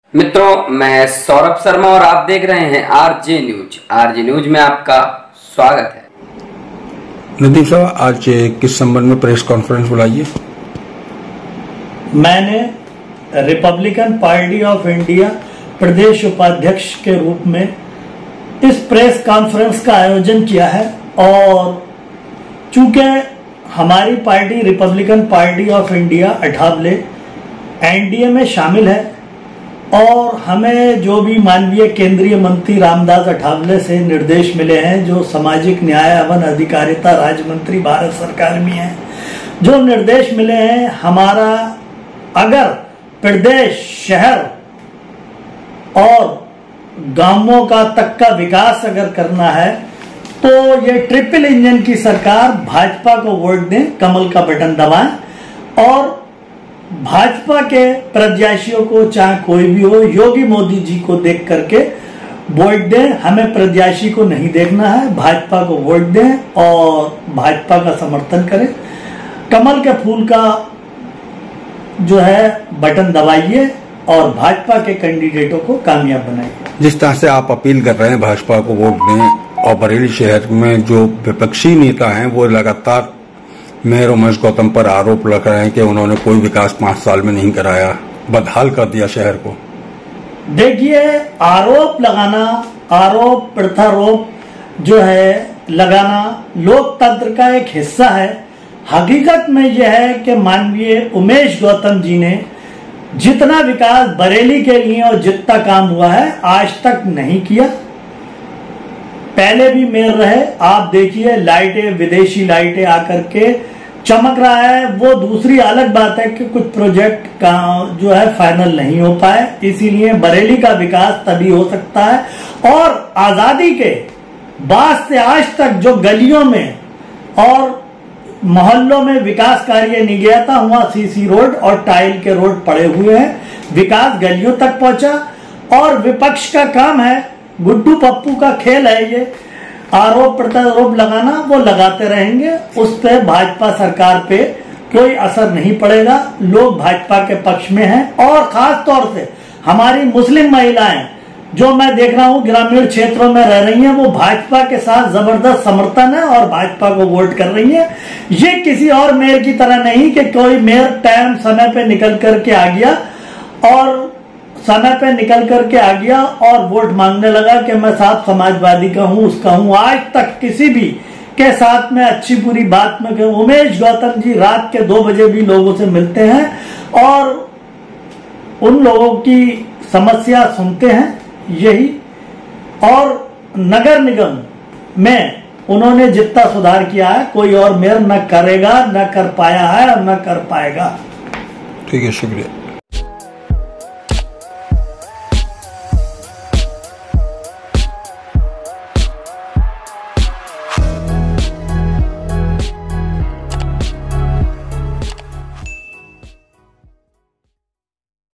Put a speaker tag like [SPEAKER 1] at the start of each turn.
[SPEAKER 1] मित्रों, मैं सौरभ शर्मा और आप देख रहे हैं आरजे न्यूज। आरजे न्यूज में आपका स्वागत है।
[SPEAKER 2] नदीम साहब, आज किस संबंध में प्रेस कॉन्फ्रेंस बुलाई है?
[SPEAKER 3] मैंने रिपब्लिकन पार्टी ऑफ इंडिया प्रदेश उपाध्यक्ष के रूप में इस प्रेस कॉन्फ्रेंस का आयोजन किया है और चूंकि हमारी party Republican party of India Athawale NDA में शामिल है और हमें जो भी माननीय केंद्रीय मंत्री रामदास अठावले से निर्देश मिले हैं, जो सामाजिक न्याय एवं अधिकारिता राज्य मंत्री भारत सरकार में हैं, जो निर्देश मिले हैं, हमारा अगर प्रदेश शहर और गांवों का तक का विकास अगर करना है तो ये ट्रिपल इंजन की सरकार भाजपा को वोट दें, कमल का बटन दबाएं और भाजपा के प्रत्याशियों को चाहे कोई भी हो, योगी मोदी जी को देख करके वोट दें। हमें प्रत्याशी को नहीं देखना है, भाजपा को वोट दें और भाजपा का समर्थन करें। कमल के फूल का जो है बटन दबाइए और भाजपा के कैंडिडेटों को कामयाब बनाइए।
[SPEAKER 2] जिस तरह से आप अपील कर रहे हैं भाजपा को वोट दें और बरेली शहर में जो विपक्षी नेता हैं वो लगातार मेयर उमेश गौतम पर आरोप लगा रहे हैं कि उन्होंने कोई विकास 5 साल में नहीं कराया, बदहाल कर दिया शहर को।
[SPEAKER 3] देखिए, आरोप लगाना, आरोप प्रत्यारोप जो है लगाना लोकतंत्र का एक हिस्सा है। हकीकत में यह है कि माननीय उमेश गौतम जी ने जितना विकास बरेली के लिए और जितना काम हुआ है आज तक नहीं किया। पहले भी मेयर रहे, आप देखिए लाइटें, विदेशी लाइटें आकर के चमक रहा है, वो दूसरी अलग बात है कि कुछ प्रोजेक्ट का जो है फाइनल नहीं हो पाए, इसीलिए बरेली का विकास तभी हो सकता है। और आजादी के बाद से आज तक जो गलियों में और मोहल्लों में विकास कार्य नहीं गया था, वहां सीसी रोड और टाइल के रोड पड़े हुए हैं, विकास गलियों तक पहुंचा। और विपक्ष का काम है, गुड्डू पप्पू का खेल है ये आरोप प्रत्यारोप लगाना, वो लगाते रहेंगे। उस पे भाजपा सरकार पे कोई असर नहीं पड़ेगा। लोग भाजपा के पक्ष में हैं और खास तौर से हमारी मुस्लिम महिलाएं जो मैं देख रहा हूं ग्रामीण क्षेत्रों में रह रही हैं, वो भाजपा के साथ जबरदस्त समर्थन है और भाजपा को वोट कर रही हैं। ये किसी और मेयर की तरह नहीं कि कोई मेयर टाइम समय पे निकल करके आ गया और समय पे निकल करके आ गया और वोट मांगने लगा कि मैं साफ समाजवादी का हूं, उसका हूं। आज तक किसी भी के साथ में अच्छी बुरी बात में उमेश गौतम जी रात के 2 बजे भी लोगों से मिलते हैं और उन लोगों की समस्या सुनते हैं, यही। और नगर निगम में उन्होंने जितना सुधार किया है कोई और मेयर न करेगा, न कर पाया है और न कर पाएगा।
[SPEAKER 2] ठीक है, शुक्रिया।